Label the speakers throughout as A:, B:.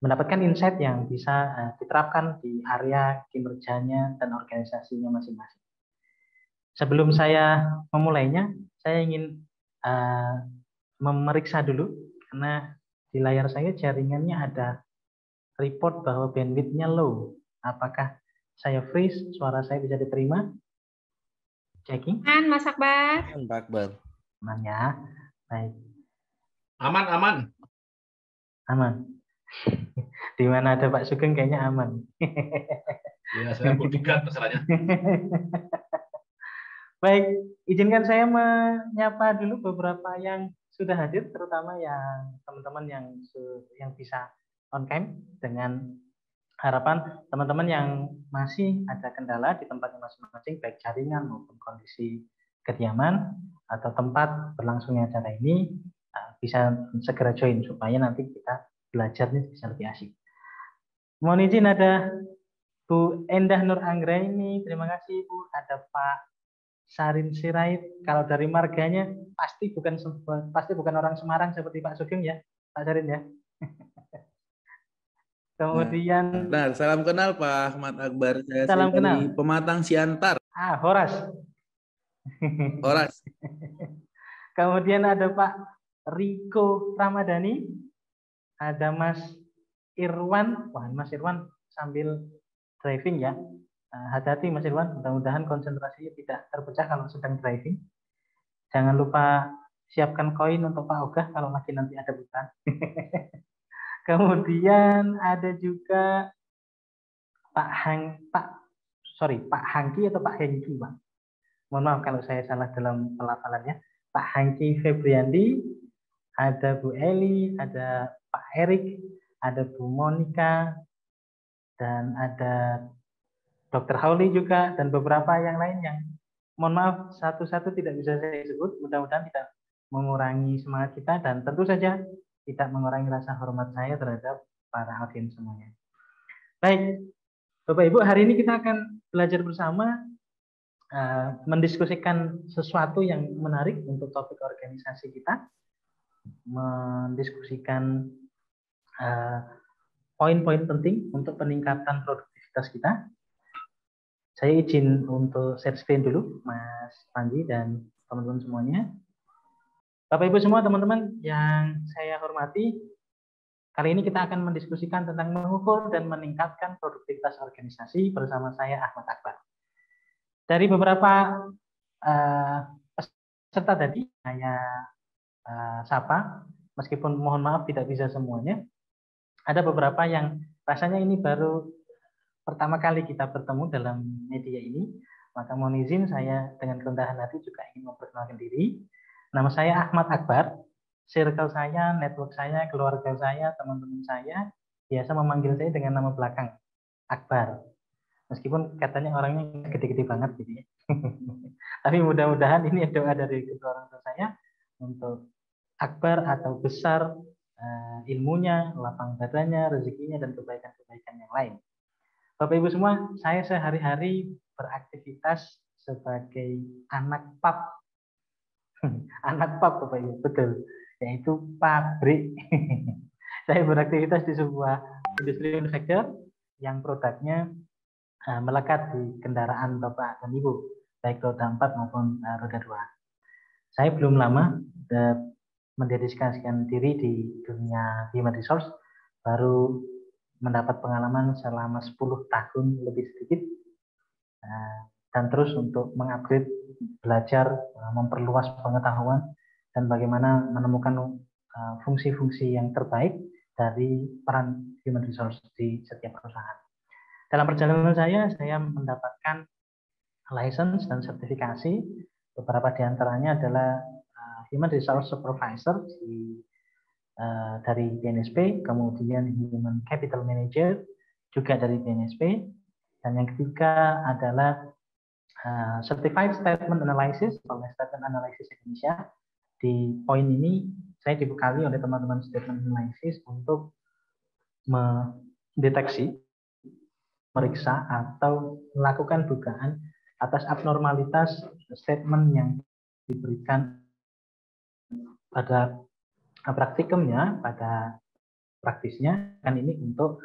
A: mendapatkan insight yang bisa diterapkan di area kinerjanya dan organisasinya masing-masing. Sebelum saya memulainya, saya ingin memeriksa dulu, karena di layar saya jaringannya ada report bahwa bandwidth-nya low. Apakah saya freeze, suara saya bisa diterima? Checking.
B: Aman, Mas Akbar.
C: Aman, Pak Akbar.
A: Aman ya. Baik.
D: Aman, aman.
A: Aman. Di mana ada Pak Sugeng kayaknya aman.
D: Ya, saya bodyguard masalahnya.
A: Baik, izinkan saya menyapa dulu beberapa yang sudah hadir, terutama yang teman-teman yang bisa on cam, dengan harapan teman-teman yang masih ada kendala di tempatnya masing-masing, baik jaringan maupun kondisi kediaman atau tempat berlangsungnya acara ini, bisa segera join supaya nanti kita belajarnya bisa lebih asik. Mohon izin, ada Bu Endah Nur Anggraini, terima kasih Bu. Ada Pak Sarin Sirait, kalau dari marganya pasti bukan orang Semarang seperti Pak Sugeng ya, Pak Sarin ya. Kemudian
C: Benar, salam kenal Pak Ahmad Akbar. Saya
A: salam
C: dari
A: kenal.
C: Pematang Siantar.
A: Horas.
C: Horas.
A: Kemudian ada Pak Riko Ramadhani, ada Mas Irwan. Wah, Mas Irwan sambil driving ya. Hati-hati Mas Irwan, mudah-mudahan konsentrasinya tidak terpecah kalau sedang driving. Jangan lupa siapkan koin untuk Pak Ogah kalau lagi nanti ada bukaan. Kemudian ada juga Pak Hangki atau Pak Hengki, Pak. Mohon maaf kalau saya salah dalam pelafalannya. Pak Hangki Febriandi, ada Bu Eli, ada Pak Erik, ada Bu Monica, dan ada Dr. Hauli juga, dan beberapa yang lain yang mohon maaf satu-satu tidak bisa saya sebut. Mudah-mudahan tidak mengurangi semangat kita dan tentu saja tidak mengurangi rasa hormat saya terhadap para audiens semuanya. Baik, Bapak Ibu, hari ini kita akan belajar bersama mendiskusikan sesuatu yang menarik untuk topik organisasi kita, mendiskusikan poin-poin penting untuk peningkatan produktivitas kita. Saya izin untuk share screen dulu, Mas Panji dan teman-teman semuanya. Bapak Ibu semua, teman-teman yang saya hormati, kali ini kita akan mendiskusikan tentang mengukur dan meningkatkan produktivitas organisasi bersama saya Ahmad Akbar. Dari beberapa peserta tadi saya sapa, meskipun mohon maaf tidak bisa semuanya. Ada beberapa yang rasanya ini baru pertama kali kita bertemu dalam media ini, maka mohon izin saya dengan kerendahan hati juga ingin memperkenalkan diri. Nama saya Ahmad Akbar, circle saya, network saya, keluarga saya, teman-teman saya biasa memanggil saya dengan nama belakang Akbar. Meskipun katanya orangnya gede-gede banget gitu ya. Tapi mudah-mudahan ini doa dari kedua orang tua saya untuk Akbar atau besar ilmunya, lapang dadanya, rezekinya, dan kebaikan-kebaikan yang lain. Bapak Ibu semua, saya sehari-hari beraktivitas sebagai anak pub. Anak pub Bapak Ibu, betul. Yaitu pabrik. Saya beraktivitas di sebuah industri manufaktur yang produknya melekat di kendaraan Bapak dan Ibu, baik roda 4 maupun roda 2. Saya belum lama mendedikasikan diri di dunia human resource, baru mendapat pengalaman selama 10 tahun lebih sedikit, dan terus untuk mengupgrade, belajar, memperluas pengetahuan, dan bagaimana menemukan fungsi-fungsi yang terbaik dari peran human resource di setiap perusahaan. Dalam perjalanan saya mendapatkan license dan sertifikasi. Beberapa di antaranya adalah Human Resource Supervisor dari BNSP, kemudian Human Capital Manager juga dari BNSP, dan yang ketiga adalah Certified Statement Analysis oleh Statement Analysis Indonesia. Di poin ini saya dibekali oleh teman-teman Statement Analysis untuk mendeteksi, meriksa atau melakukan dugaan atas abnormalitas statement yang diberikan pada praktikumnya, pada praktisnya kan ini untuk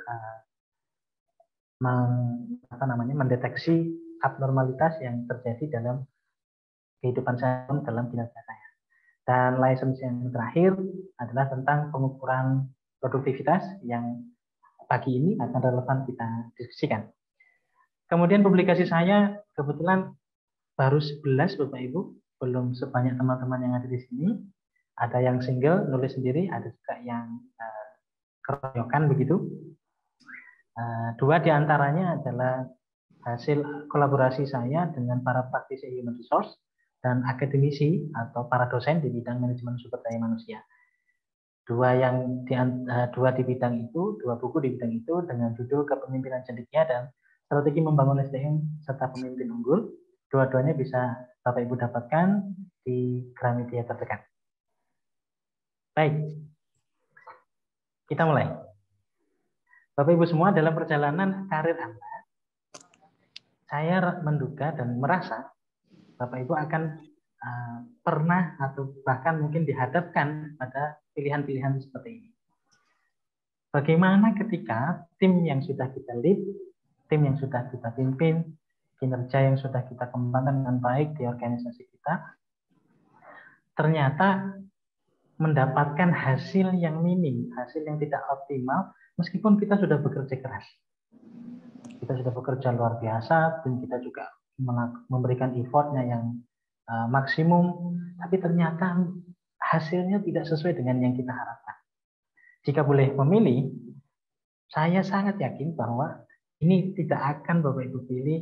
A: mendeteksi abnormalitas yang terjadi dalam kehidupan saya, dalam kinerja saya. Dan license yang terakhir adalah tentang pengukuran produktivitas yang pagi ini akan relevan kita diskusikan. Kemudian publikasi saya kebetulan baru 11 Bapak Ibu, belum sebanyak teman-teman yang ada di sini. Ada yang single, nulis sendiri, ada juga yang keroyokan begitu. Dua di antaranya adalah hasil kolaborasi saya dengan para praktisi human resource dan akademisi atau para dosen di bidang manajemen sumber daya manusia. Dua di bidang itu, dua buku di bidang itu dengan judul Kepemimpinan Cendekia dan Strategi Membangun SDM serta Pemimpin Unggul. Dua-duanya bisa Bapak Ibu dapatkan di Gramedia terdekat. Baik, kita mulai. Bapak Ibu semua, dalam perjalanan karir Anda, saya menduga dan merasa Bapak Ibu akan pernah atau bahkan mungkin dihadapkan pada pilihan-pilihan seperti ini. Bagaimana ketika tim yang sudah kita lead, tim yang sudah kita pimpin, kinerja yang sudah kita kembangkan dengan baik di organisasi kita, ternyata mendapatkan hasil yang minim, hasil yang tidak optimal, meskipun kita sudah bekerja keras. Kita sudah bekerja luar biasa, dan kita juga memberikan effortnya yang maksimum, tapi ternyata hasilnya tidak sesuai dengan yang kita harapkan. Jika boleh memilih, saya sangat yakin bahwa ini tidak akan Bapak Ibu pilih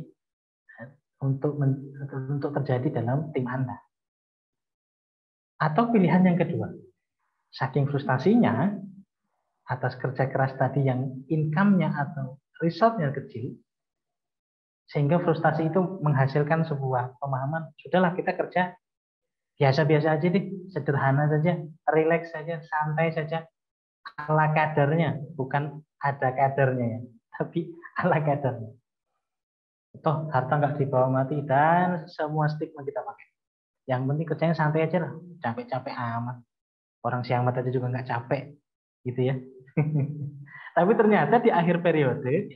A: untuk terjadi dalam tim Anda. Atau pilihan yang kedua, saking frustasinya atas kerja keras tadi yang income-nya atau result-nya kecil, sehingga frustasi itu menghasilkan sebuah pemahaman, sudahlah kita kerja biasa-biasa aja deh, sederhana saja, relax saja, santai saja, ala kadarnya, bukan ada kadarnya ya, tapi ala kadarnya. Toh harta nggak dibawa mati dan semua stigma kita pakai. Yang penting kerjanya santai aja lah, capek-capek amat. Orang siang mata aja juga nggak capek, gitu ya. Tapi ternyata di akhir periode,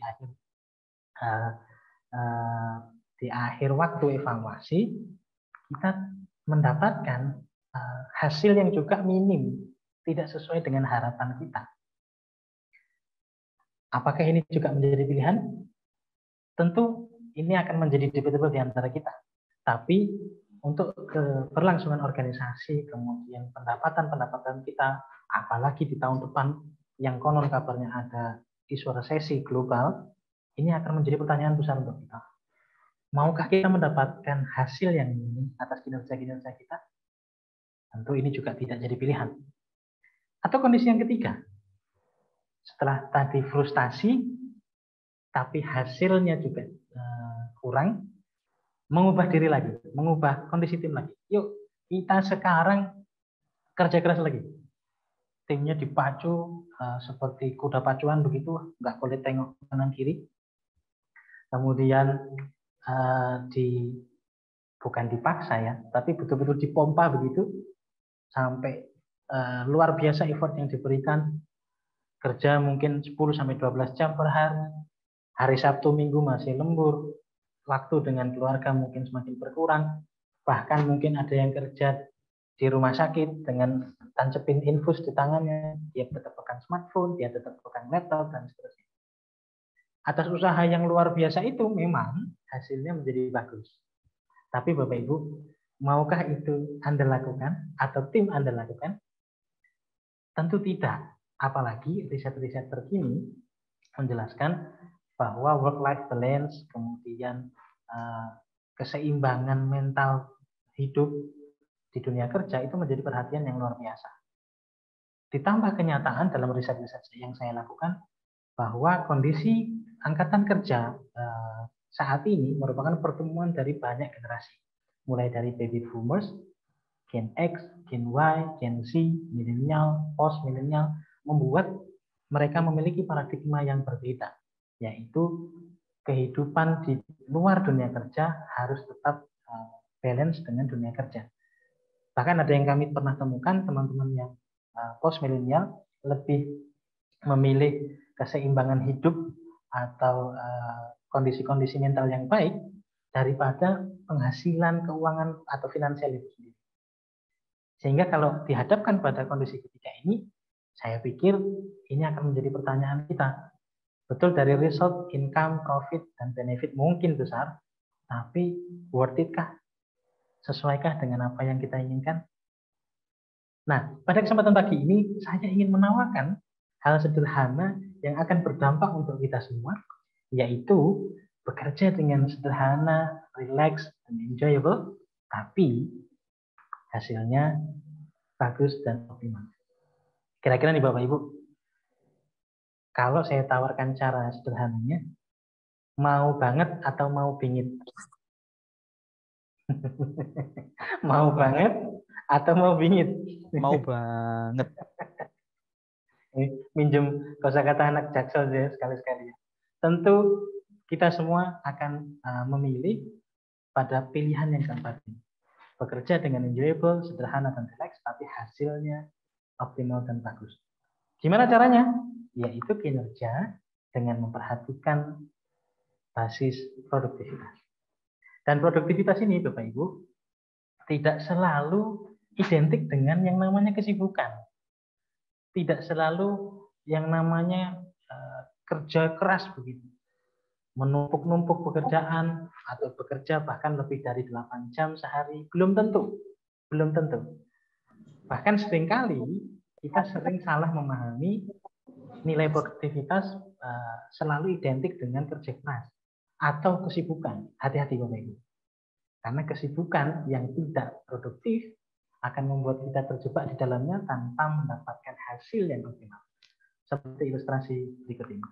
A: di akhir waktu evaluasi, kita mendapatkan hasil yang juga minim, tidak sesuai dengan harapan kita. Apakah ini juga menjadi pilihan? Tentu ini akan menjadi debatable di antara kita. Tapi untuk keberlangsungan organisasi, kemudian pendapatan kita, apalagi di tahun depan yang konon kabarnya ada isu resesi global, ini akan menjadi pertanyaan besar untuk kita. Maukah kita mendapatkan hasil yang minim atas kinerja-kinerja kita? Tentu ini juga tidak jadi pilihan. Atau kondisi yang ketiga, setelah tadi frustasi, tapi hasilnya juga kurang, mengubah diri lagi, mengubah kondisi tim lagi. Yuk, kita sekarang kerja keras lagi. Timnya dipacu seperti kuda pacuan begitu, nggak boleh tengok kanan kiri. Kemudian bukan dipaksa ya, tapi betul-betul dipompa begitu sampai luar biasa effort yang diberikan. Kerja mungkin 10-12 jam per hari. Hari Sabtu Minggu masih lembur. Waktu dengan keluarga mungkin semakin berkurang. Bahkan mungkin ada yang kerja di rumah sakit dengan tancepin infus di tangannya. Dia tetap pegang smartphone, dia tetap pegang laptop, dan seterusnya. Atas usaha yang luar biasa itu memang hasilnya menjadi bagus. Tapi Bapak Ibu, maukah itu Anda lakukan atau tim Anda lakukan? Tentu tidak. Apalagi riset-riset terkini menjelaskan bahwa work-life balance, kemudian keseimbangan mental hidup di dunia kerja itu menjadi perhatian yang luar biasa. Ditambah kenyataan dalam riset-riset yang saya lakukan bahwa kondisi angkatan kerja saat ini merupakan pertemuan dari banyak generasi, mulai dari baby boomers, Gen X, Gen Y, Gen Z, milenial, post milenial, membuat mereka memiliki paradigma yang berbeda, yaitu kehidupan di luar dunia kerja harus tetap balance dengan dunia kerja. Bahkan ada yang kami pernah temukan, teman-teman yang post milenial lebih memilih keseimbangan hidup atau kondisi-kondisi mental yang baik daripada penghasilan keuangan atau finansial itu sendiri. Sehingga kalau dihadapkan pada kondisi ketiga ini, saya pikir ini akan menjadi pertanyaan kita. Betul, dari result, income, profit, dan benefit mungkin besar, tapi worth it kah? Sesuaikah dengan apa yang kita inginkan? Nah, pada kesempatan pagi ini, saya ingin menawarkan hal sederhana yang akan berdampak untuk kita semua, yaitu bekerja dengan sederhana, relax, dan enjoyable, tapi hasilnya bagus dan optimal. Kira-kira nih Bapak Ibu, kalau saya tawarkan cara sederhananya, mau banget atau mau bingit? Mau banget atau mau bingit?
B: Mau banget.
A: Minjem kosakata anak Jaksel ya sekali-sekali. Tentu kita semua akan memilih pada pilihan yang keempat ini. Bekerja dengan enjoyable, sederhana dan relax, tapi hasilnya optimal dan bagus. Gimana caranya? Yaitu kinerja dengan memperhatikan basis produktivitas. Dan produktivitas ini, Bapak Ibu, tidak selalu identik dengan yang namanya kesibukan. Tidak selalu yang namanya kerja keras begitu. Menumpuk-numpuk pekerjaan atau bekerja bahkan lebih dari 8 jam sehari. Belum tentu. Belum tentu. Bahkan seringkali kita sering salah memahami nilai produktivitas selalu identik dengan kerja keras atau kesibukan. Hati-hati Bapak Ibu. Karena kesibukan yang tidak produktif akan membuat kita terjebak di dalamnya tanpa mendapatkan hasil yang optimal. Seperti ilustrasi berikut ini.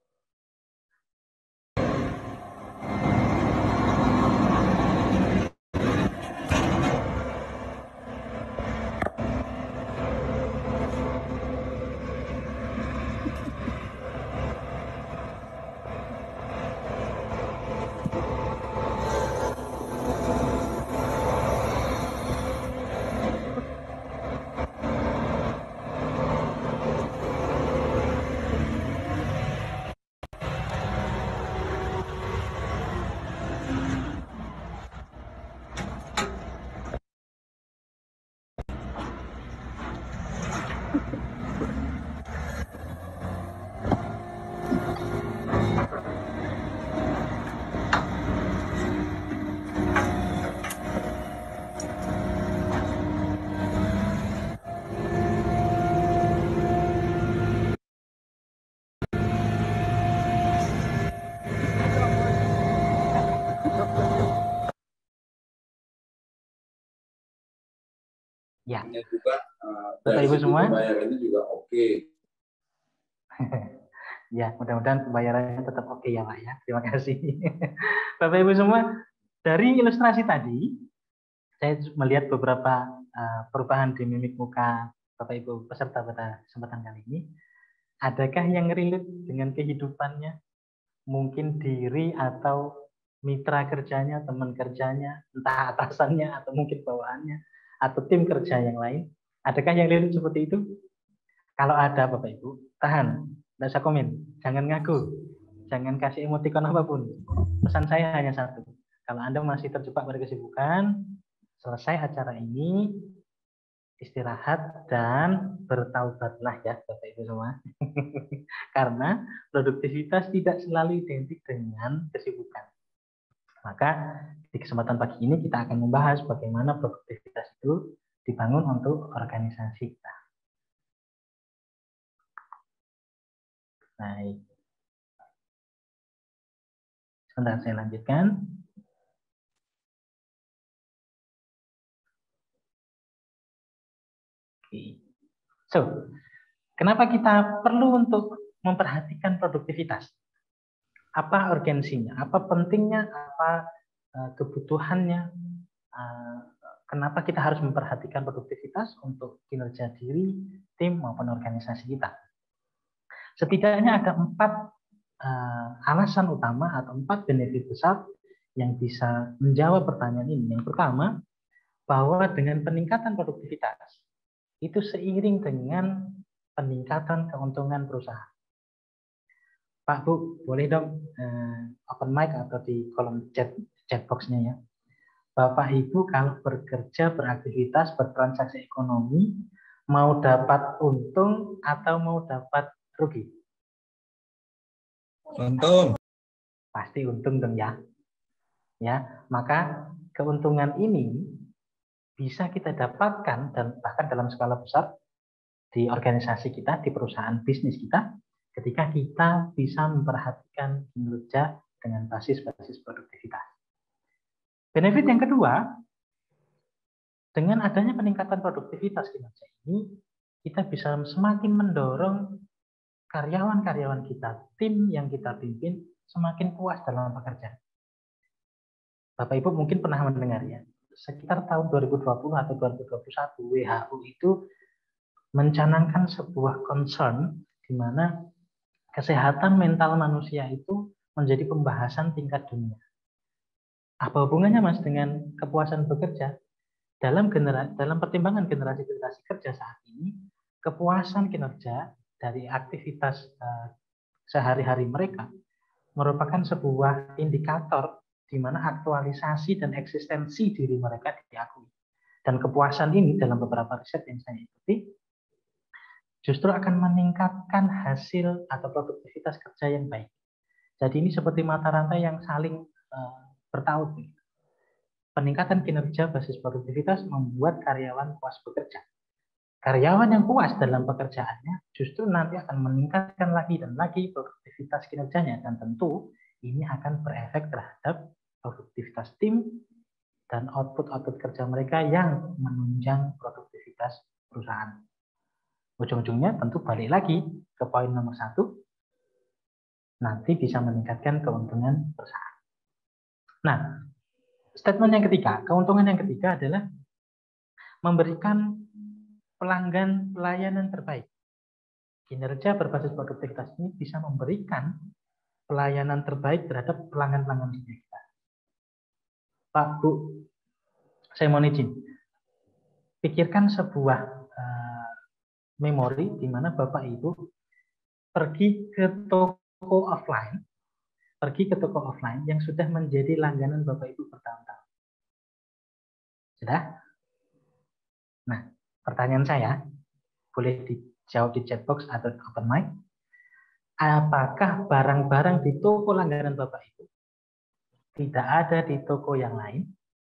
A: Ya,
E: juga
A: Bapak Ibu semua.
E: pembayarannya juga oke.
A: Ya, mudah-mudahan pembayarannya tetap oke ya Pak ya. Terima kasih. Bapak Ibu semua, dari ilustrasi tadi, saya melihat beberapa perubahan di mimik muka Bapak Ibu peserta pada kesempatan kali ini. Adakah yang relate dengan kehidupannya? Mungkin diri atau mitra kerjanya, teman kerjanya, entah atasannya atau mungkin bawahannya, atau tim kerja yang lain. Adakah yang relate seperti itu? Kalau ada Bapak Ibu, tahan. Tidak usah komen. Jangan ngaku. Jangan kasih emotikon apapun. Pesan saya hanya satu. Kalau Anda masih terjebak pada kesibukan, selesai acara ini, istirahat dan bertaubatlah ya Bapak Ibu semua. Karena produktivitas tidak selalu identik dengan kesibukan. Maka di kesempatan pagi ini kita akan membahas bagaimana produktivitas itu dibangun untuk organisasi kita. Baik. Sebentar saya lanjutkan. Oke. So, kenapa kita perlu untuk memperhatikan produktivitas? Apa urgensinya? Apa pentingnya? Apa kebutuhannya? Kenapa kita harus memperhatikan produktivitas untuk kinerja diri, tim, maupun organisasi kita? Setidaknya ada 4 alasan utama atau 4 benefit besar yang bisa menjawab pertanyaan ini. Yang pertama, bahwa dengan peningkatan produktivitas, itu seiring dengan peningkatan keuntungan perusahaan. Pak, Bu, boleh dong open mic atau di kolom chat box-nya ya. Bapak Ibu kalau bekerja, beraktivitas, bertransaksi ekonomi, mau dapat untung atau mau dapat rugi?
C: Untung.
A: Pasti untung dong ya. Ya, maka keuntungan ini bisa kita dapatkan dan bahkan dalam skala besar di organisasi kita, di perusahaan bisnis kita, ketika kita bisa memperhatikan kinerja dengan basis produktivitas. Benefit yang kedua, dengan adanya peningkatan produktivitas kinerja ini, kita bisa semakin mendorong karyawan-karyawan kita, tim yang kita pimpin, semakin puas dalam bekerja. Bapak Ibu mungkin pernah mendengar ya, sekitar tahun 2020 atau 2021 WHO itu mencanangkan sebuah concern di mana kesehatan mental manusia itu menjadi pembahasan tingkat dunia. Apa hubungannya Mas dengan kepuasan bekerja? Dalam pertimbangan generasi-generasi kerja saat ini, kepuasan kinerja dari aktivitas sehari-hari mereka merupakan sebuah indikator di mana aktualisasi dan eksistensi diri mereka diakui. Dan kepuasan ini dalam beberapa riset yang saya ikuti, justru akan meningkatkan hasil atau produktivitas kerja yang baik. Jadi ini seperti mata rantai yang saling bertaut. Peningkatan kinerja basis produktivitas membuat karyawan puas bekerja. Karyawan yang puas dalam pekerjaannya justru nanti akan meningkatkan lagi dan lagi produktivitas kinerjanya. Dan tentu ini akan berefek terhadap produktivitas tim dan output kerja mereka yang menunjang produktivitas perusahaan. Ujung-ujungnya tentu balik lagi ke poin nomor 1, nanti bisa meningkatkan keuntungan perusahaan. Nah, statement yang ketiga, keuntungan yang ketiga adalah memberikan pelanggan pelayanan terbaik. Kinerja berbasis produktivitas ini bisa memberikan pelayanan terbaik terhadap pelanggan-pelanggan kita. Pak, Bu, saya mohon izin. Pikirkan sebuah memori di mana Bapak Ibu pergi ke toko offline yang sudah menjadi langganan Bapak Ibu bertahun-tahun. Sudah? Nah, pertanyaan saya boleh dijawab di chat box atau open mic. Apakah barang-barang di toko langganan Bapak Ibu tidak ada di toko yang lain?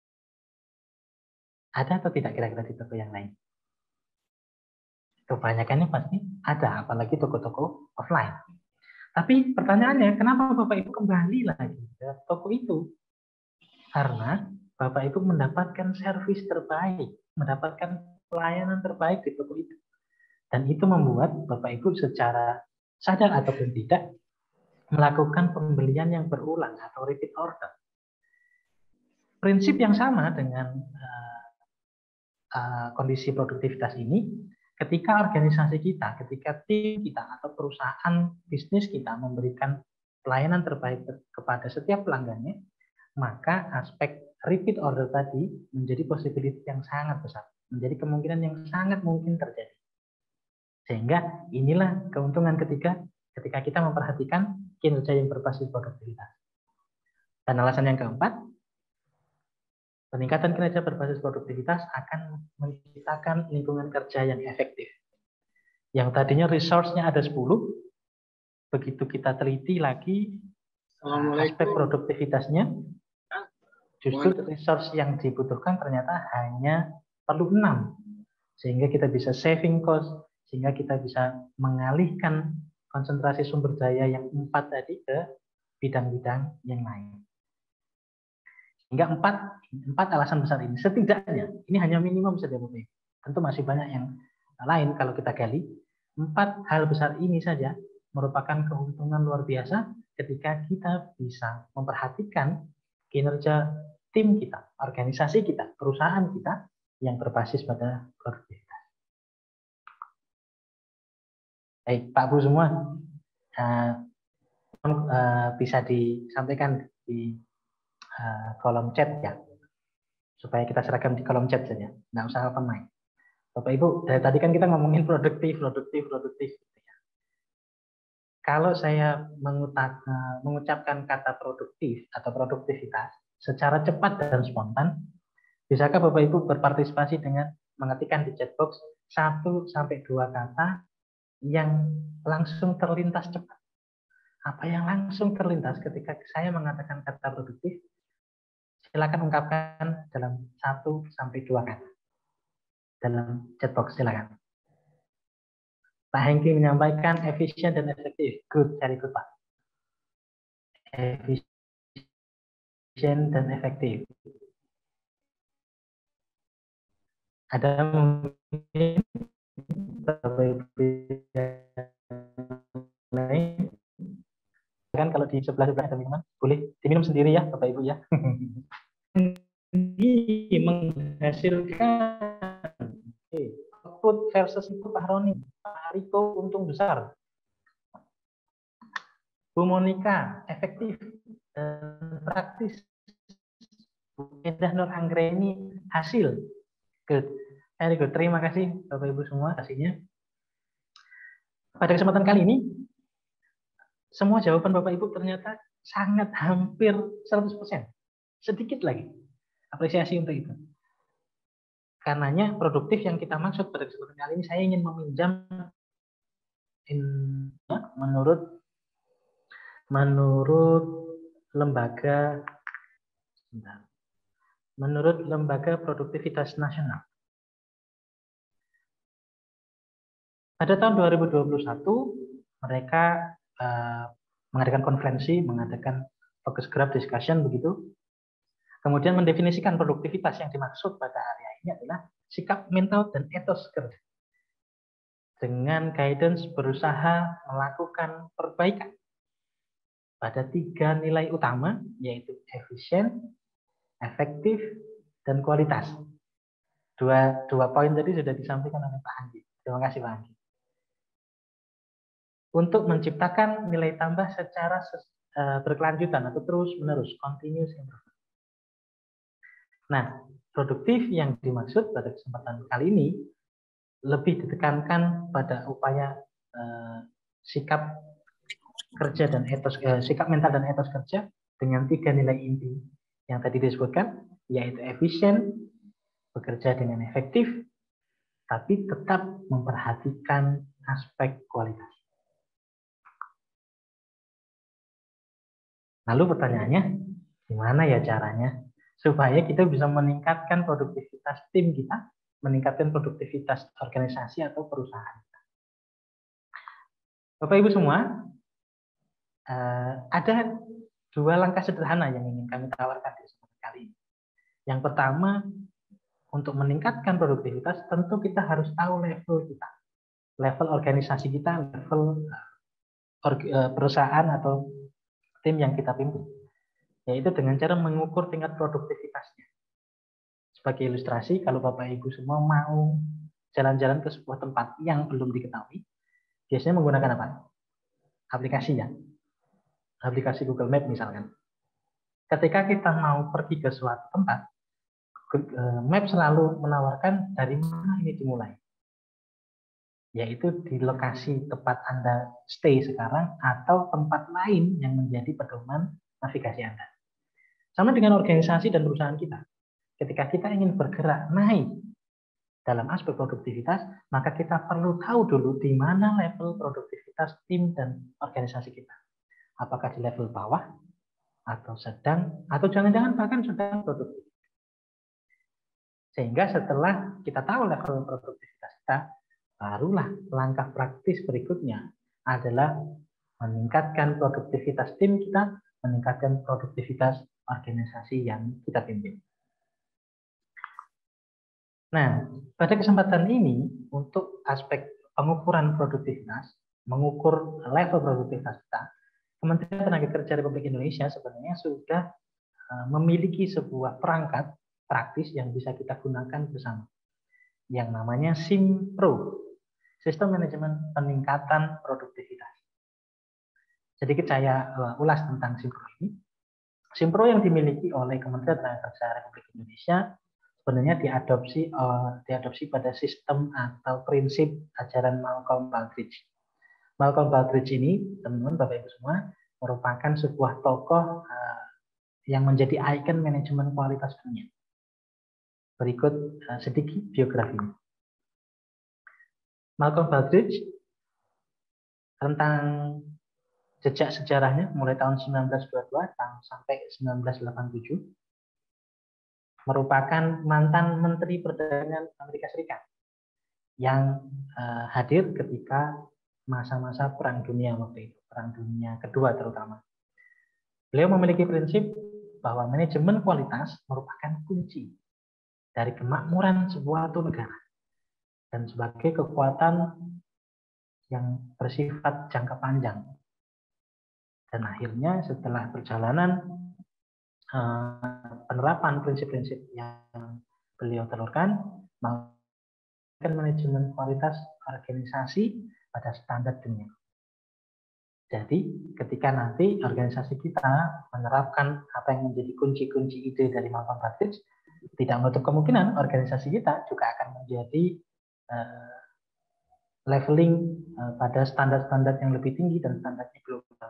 A: Ada atau tidak kira-kira di toko yang lain? Kebanyakannya pasti ada, apalagi toko-toko offline. Tapi pertanyaannya, kenapa Bapak Ibu kembali lagi ke toko itu? Karena Bapak Ibu mendapatkan servis terbaik, mendapatkan pelayanan terbaik di toko itu. Dan itu membuat Bapak Ibu secara sadar ataupun tidak melakukan pembelian yang berulang atau repeat order. Prinsip yang sama dengan kondisi produktivitas ini, ketika organisasi kita, ketika tim kita atau perusahaan bisnis kita memberikan pelayanan terbaik kepada setiap pelanggannya, maka aspek repeat order tadi menjadi possibility yang sangat besar, menjadi kemungkinan yang sangat mungkin terjadi. Sehingga inilah keuntungan ketiga ketika kita memperhatikan kinerja yang berbasis produktivitas. Dan alasan yang keempat, peningkatan kinerja berbasis produktivitas akan menciptakan lingkungan kerja yang efektif. Yang tadinya resource-nya ada 10, begitu kita teliti lagi aspek produktivitasnya, justru resource yang dibutuhkan ternyata hanya perlu 6. Sehingga kita bisa saving cost, sehingga kita bisa mengalihkan konsentrasi sumber daya yang 4 tadi ke bidang-bidang yang lain. Hingga 4 alasan besar ini, setidaknya, ini hanya minimum saja Bapak Ibu. Tentu masih banyak yang lain kalau kita gali. 4 hal besar ini saja merupakan keuntungan luar biasa ketika kita bisa memperhatikan kinerja tim kita, organisasi kita, perusahaan kita yang berbasis pada produktivitas. Baik, Pak Bu semua, bisa disampaikan di kolom chat ya, supaya kita serahkan di kolom chat saja, nggak usah open mic. Bapak Ibu, dari tadi kan kita ngomongin produktif. Kalau saya mengucapkan kata produktif atau produktivitas secara cepat dan spontan, bisakah Bapak Ibu berpartisipasi dengan mengetikkan di chat box 1 sampai 2 kata yang langsung terlintas cepat? Apa yang langsung terlintas ketika saya mengatakan kata produktif? Silakan ungkapkan dalam 1 sampai 2 kata. Dalam chat box silakan. Pak Hengki menyampaikan efisien dan efektif. Good, very good Pak. Efisien dan efektif. Ada mungkin lain kan kalau di sebelah ada minuman boleh diminum sendiri ya Bapak Ibu ya. Ini menghasilkan output versus itu Pak Roni, Pak Riko untung besar, Bu Monika efektif dan praktis, Bu Endah Nur Anggreni hasil. Good. Very good. Terima kasih Bapak Ibu semua hasilnya. Pada kesempatan kali ini semua jawaban Bapak Ibu ternyata sangat hampir 100%. Sedikit lagi. Apresiasi untuk itu. Karenanya produktif yang kita maksud pada kesempatan kali ini saya ingin meminjam menurut lembaga produktivitas nasional. Pada tahun 2021 mereka mengadakan konferensi, mengadakan focus group discussion begitu. Kemudian mendefinisikan produktivitas yang dimaksud pada area ini adalah sikap mental dan etos kerja. Dengan guidance berusaha melakukan perbaikan pada 3 nilai utama, yaitu efisien, efektif, dan kualitas. Dua poin tadi sudah disampaikan oleh Pak Andi. Terima kasih Pak Andi. Untuk menciptakan nilai tambah secara berkelanjutan atau terus-menerus, continuous improvement. Nah, produktif yang dimaksud pada kesempatan kali ini lebih ditekankan pada upaya sikap kerja dan etos, sikap mental dan etos kerja dengan 3 nilai inti yang tadi disebutkan, yaitu efisien, bekerja dengan efektif, tapi tetap memperhatikan aspek kualitas. Lalu pertanyaannya, gimana ya caranya supaya kita bisa meningkatkan produktivitas tim kita, meningkatkan produktivitas organisasi atau perusahaan kita? Bapak Ibu semua, ada 2 langkah sederhana yang ingin kami tawarkan di kesempatan kali ini. Yang pertama, untuk meningkatkan produktivitas, tentu kita harus tahu level kita, level organisasi kita, level perusahaan atau tim yang kita pimpin, yaitu dengan cara mengukur tingkat produktivitasnya. Sebagai ilustrasi, kalau Bapak Ibu semua mau jalan-jalan ke sebuah tempat yang belum diketahui, biasanya menggunakan apa? Aplikasinya. Aplikasi Google Map misalkan. Ketika kita mau pergi ke suatu tempat, Map selalu menawarkan dari mana ini dimulai. Yaitu di lokasi tempat Anda stay sekarang atau tempat lain yang menjadi pedoman navigasi Anda. Sama dengan organisasi dan perusahaan kita. Ketika kita ingin bergerak naik dalam aspek produktivitas, maka kita perlu tahu dulu di mana level produktivitas tim dan organisasi kita. Apakah di level bawah, atau sedang, atau jangan-jangan bahkan sedang produktif. Sehingga setelah kita tahu level produktivitas kita, barulah langkah praktis berikutnya adalah meningkatkan produktivitas tim kita, meningkatkan produktivitas organisasi yang kita pimpin. Nah, pada kesempatan ini untuk aspek pengukuran produktivitas, mengukur level produktivitas kita, Kementerian Tenaga Kerja Republik Indonesia sebenarnya sudah memiliki sebuah perangkat praktis yang bisa kita gunakan bersama, yang namanya SIMPRO, Sistem Manajemen Peningkatan Produktivitas. Sedikit saya ulas tentang SIMPRO ini. SIMPRO yang dimiliki oleh Kementerian Tenaga Kerja Republik Indonesia sebenarnya diadopsi pada sistem atau prinsip ajaran Malcolm Baldrige. Malcolm Baldrige ini, teman-teman, Bapak Ibu semua, merupakan sebuah tokoh yang menjadi ikon manajemen kualitas dunia. Berikut sedikit biografinya. Malcolm Baldrige tentang jejak sejarahnya mulai tahun 1922 sampai 1987 merupakan mantan Menteri Perdagangan Amerika Serikat yang hadir ketika masa-masa Perang Dunia waktu itu, Perang Dunia Kedua terutama. Beliau memiliki prinsip bahwa manajemen kualitas merupakan kunci dari kemakmuran sebuah negara dan sebagai kekuatan yang bersifat jangka panjang. Dan akhirnya setelah perjalanan penerapan prinsip-prinsip yang beliau telurkan, melakukan manajemen kualitas organisasi pada standar dunia. Jadi ketika nanti organisasi kita menerapkan apa yang menjadi kunci-kunci ide dari Malcolm Baldrige, tidak menutup kemungkinan organisasi kita juga akan menjadi leveling pada standar-standar yang lebih tinggi dan standar global.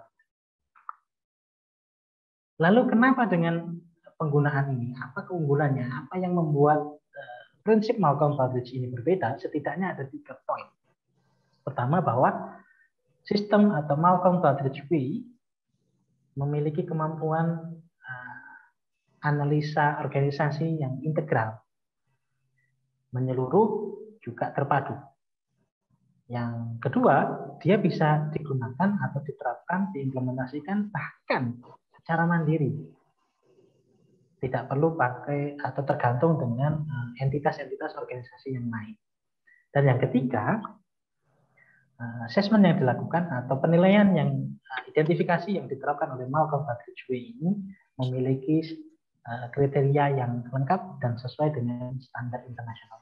A: Lalu kenapa dengan penggunaan ini? Apa keunggulannya? Apa yang membuat prinsip Malcolm Baldrige ini berbeda? Setidaknya ada 3 poin. Pertama, bahwa sistem atau Malcolm Baldrige Way memiliki kemampuan analisa organisasi yang integral, menyeluruh, juga terpadu. Yang kedua, dia bisa digunakan atau diterapkan, diimplementasikan bahkan secara mandiri. Tidak perlu pakai atau tergantung dengan entitas-entitas organisasi yang lain. Dan yang ketiga, assessment yang dilakukan atau penilaian yang identifikasi yang diterapkan oleh Malcolm Baldrige Way ini memiliki kriteria yang lengkap dan sesuai dengan standar internasional.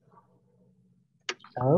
A: So,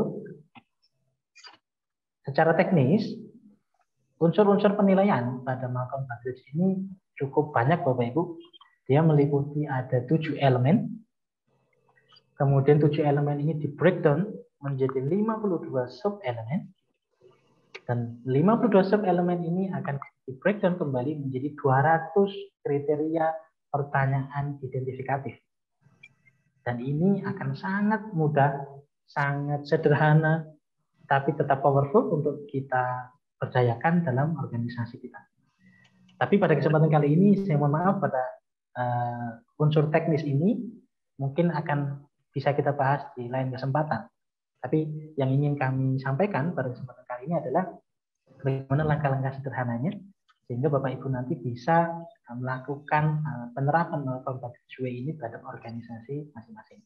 A: secara teknis, unsur-unsur penilaian pada Malcolm Baldrige ini cukup banyak, Bapak Ibu. Dia meliputi ada 7 elemen. Kemudian 7 elemen ini di breakdown menjadi 52 sub-elemen. Dan 52 sub-elemen ini akan di breakdown kembali menjadi 200 kriteria pertanyaan identifikatif. Dan ini akan sangat mudah, sangat sederhana, tapi tetap powerful untuk kita percayakan dalam organisasi kita. Tapi pada kesempatan kali ini, saya mohon maaf pada unsur teknis ini mungkin akan bisa kita bahas di lain kesempatan. Tapi yang ingin kami sampaikan pada kesempatan kali ini adalah bagaimana langkah-langkah sederhananya sehingga Bapak Ibu nanti bisa melakukan penerapan Malcolm Baldrige Way ini terhadap organisasi masing-masing.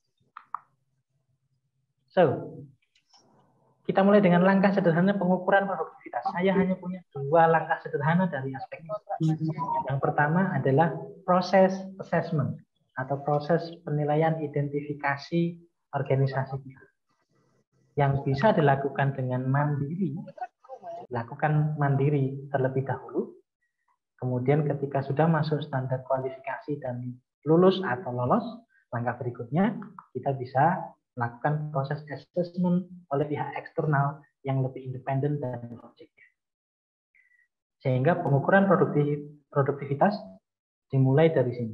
A: So, kita mulai dengan langkah sederhana pengukuran produktivitas. Saya hanya punya 2 langkah sederhana dari aspek ini. Yang pertama adalah proses assessment atau proses penilaian identifikasi organisasi kita. Yang bisa dilakukan dengan mandiri, dilakukan mandiri terlebih dahulu. Kemudian ketika sudah masuk standar kualifikasi dan lulus atau lolos, langkah berikutnya kita bisa melakukan proses assessment oleh pihak eksternal yang lebih independen dan objektif. Sehingga pengukuran produktivitas dimulai dari sini.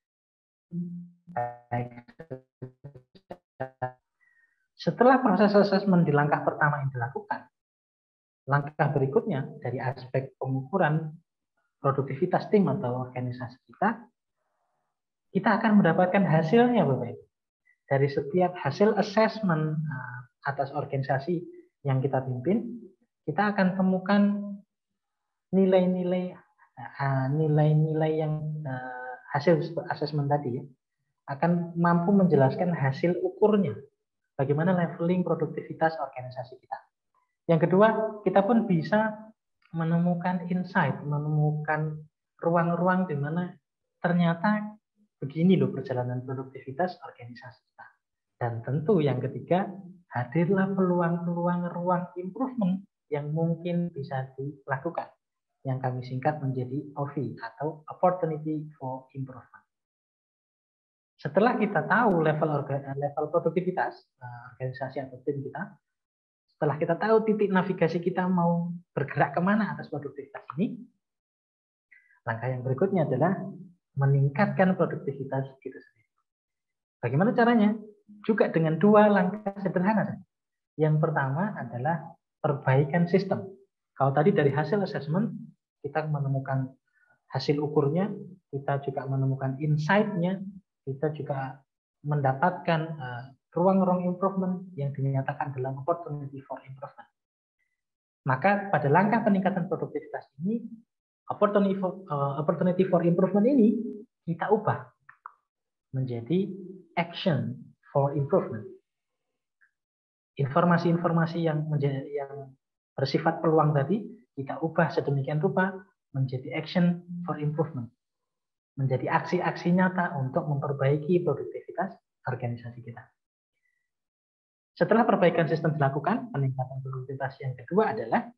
A: Setelah proses assessment di langkah pertama yang dilakukan, langkah berikutnya dari aspek pengukuran produktivitas tim atau organisasi kita akan mendapatkan hasilnya, Bapak Ibu. Dari setiap hasil assessment atas organisasi yang kita pimpin, kita akan temukan nilai-nilai yang hasil assessment tadi ya, akan mampu menjelaskan hasil ukurnya, bagaimana leveling produktivitas organisasi kita. Yang kedua, kita pun bisa menemukan insight, menemukan ruang-ruang di mana ternyata begini loh perjalanan produktivitas organisasi kita. Dan tentu yang ketiga, hadirlah peluang-peluang ruang improvement yang mungkin bisa dilakukan. Yang kami singkat menjadi OV atau Opportunity for Improvement. Setelah kita tahu level produktivitas organisasi atau tim kita, setelah kita tahu titik navigasi kita mau bergerak kemana atas produktivitas ini, langkah yang berikutnya adalah meningkatkan produktivitas itu sendiri. Bagaimana caranya? Juga dengan dua langkah sederhana. Yang pertama adalah perbaikan sistem. Kalau tadi dari hasil assessment, kita menemukan hasil ukurnya, kita juga menemukan insight-nya, kita juga mendapatkan ruang-ruang improvement yang dinyatakan dalam opportunity for improvement. Maka pada langkah peningkatan produktivitas ini, opportunity for improvement ini kita ubah menjadi action for improvement. Informasi-informasi yang bersifat peluang tadi kita ubah sedemikian rupa menjadi action for improvement, menjadi aksi-aksi nyata untuk memperbaiki produktivitas organisasi kita. Setelah perbaikan sistem dilakukan, peningkatan produktivitas yang kedua adalah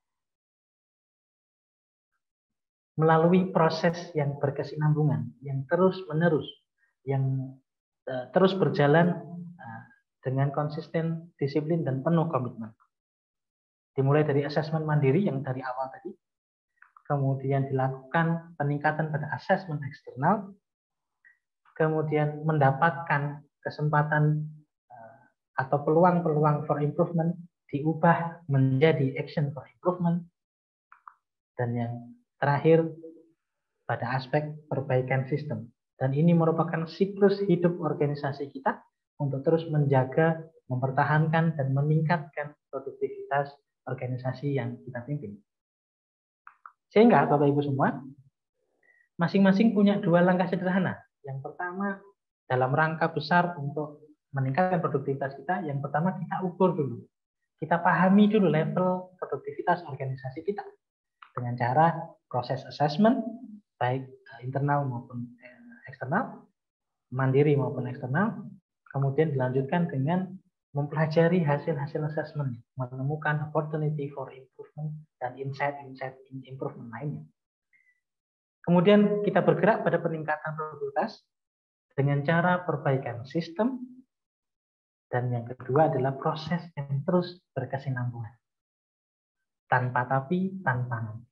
A: melalui proses yang berkesinambungan, yang terus-menerus, yang terus berjalan dengan konsisten, disiplin, dan penuh komitmen. Dimulai dari asesmen mandiri yang dari awal tadi, kemudian dilakukan peningkatan pada asesmen eksternal, kemudian mendapatkan kesempatan atau peluang-peluang for improvement diubah menjadi action for improvement, dan yang terakhir pada aspek perbaikan sistem. Dan ini merupakan siklus hidup organisasi kita untuk terus menjaga, mempertahankan, dan meningkatkan produktivitas organisasi yang kita pimpin. Sehingga Bapak Ibu semua, masing-masing punya dua langkah sederhana. Yang pertama, dalam rangka besar untuk meningkatkan produktivitas kita, yang pertama kita ukur dulu. Kita pahami dulu level produktivitas organisasi kita. Dengan cara proses assessment, baik internal maupun eksternal, mandiri maupun eksternal, kemudian dilanjutkan dengan mempelajari hasil-hasil assessment, menemukan opportunity for improvement dan insight-insight improvement lainnya. Kemudian kita bergerak pada peningkatan produktivitas dengan cara perbaikan sistem, dan yang kedua adalah proses yang terus berkesinambungan. Tanpa tapi, tanpa nanti.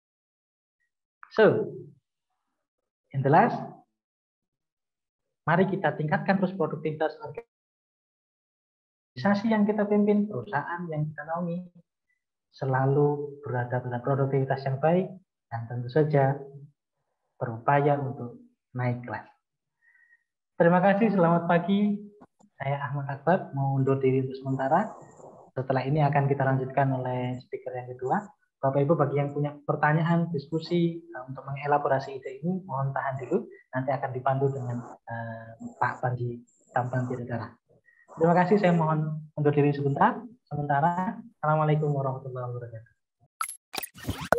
A: So, in the last, mari kita tingkatkan terus produktivitas organisasi yang kita pimpin, perusahaan yang kita naungi, selalu berada pada produktivitas yang baik, dan tentu saja berupaya untuk naik kelas. Terima kasih, selamat pagi. Saya Ahmad Akbar, mau undur diri untuk sementara. Setelah ini akan kita lanjutkan oleh speaker yang kedua. Bapak Ibu, bagi yang punya pertanyaan, diskusi untuk mengelaborasi ide ini, mohon tahan dulu. Nanti akan dipandu dengan Pak Panji Tampan Tiragara. Terima kasih, saya mohon undur diri sebentar. Sementara, Assalamualaikum warahmatullahi wabarakatuh.